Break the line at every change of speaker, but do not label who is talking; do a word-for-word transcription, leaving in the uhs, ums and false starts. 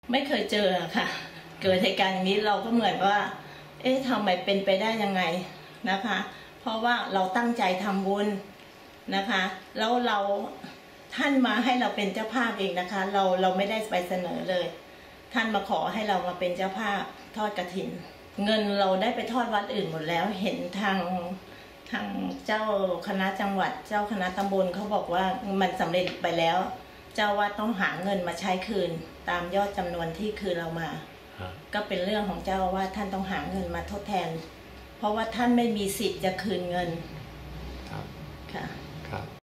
ไม่เคยเจอค่ะเกิดเหตุการณ์อย่างนี้เราก็เหมือนว่าเอ๊ะทำไมเป็นไปได้ยังไงนะคะเพราะว่าเราตั้งใจทำบุญนะคะแล้วเราท่านมาให้เราเป็นเจ้าภาพเองนะคะเราเราไม่ได้ไปเสนอเลยท่านมาขอให้เรามาเป็นเจ้าภาพทอดกฐินเงินเราได้ไปทอดวัดอื่นหมดแล้วเห็นทางทางเจ้าคณะจังหวัดเจ้าคณะตำบลเขาบอกว่ามันสำเร็จไปแล้วเจ้าว่าต้องหาเงินมาใช้คืนตามยอดจำนวนที่คืนเรามาก็เป็นเรื่องของเจ้าว่าท่านต้องหาเงินมาทดแทนเพราะว่าท่านไม่มีสิทธิ์จะคืนเงินค่ะครับ